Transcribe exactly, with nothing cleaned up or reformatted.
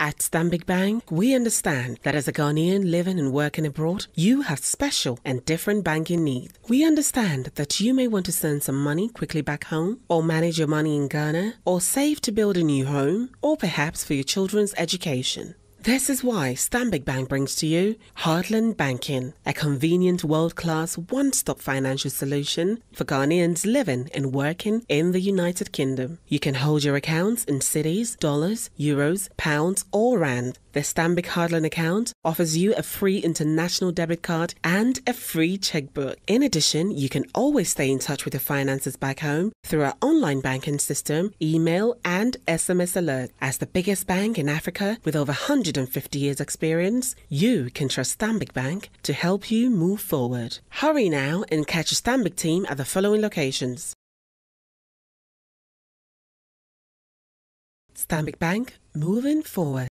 At Stanbic Bank, we understand that as a Ghanaian living and working abroad, you have special and different banking needs. We understand that you may want to send some money quickly back home, or manage your money in Ghana, or save to build a new home, or perhaps for your children's education. This is why Stanbic Bank brings to you Heartland Banking, a convenient world-class one-stop financial solution for Ghanaians living and working in the United Kingdom. You can hold your accounts in cedis, dollars, euros, pounds, or rand. The Stanbic Heartland account offers you a free international debit card and a free checkbook. In addition, you can always stay in touch with your finances back home through our online banking system, email, and S M S alert. As the biggest bank in Africa with over one hundred fifty years experience, you can trust Stanbic Bank to help you move forward. Hurry now and catch a Stanbic team at the following locations. Stanbic Bank, moving forward.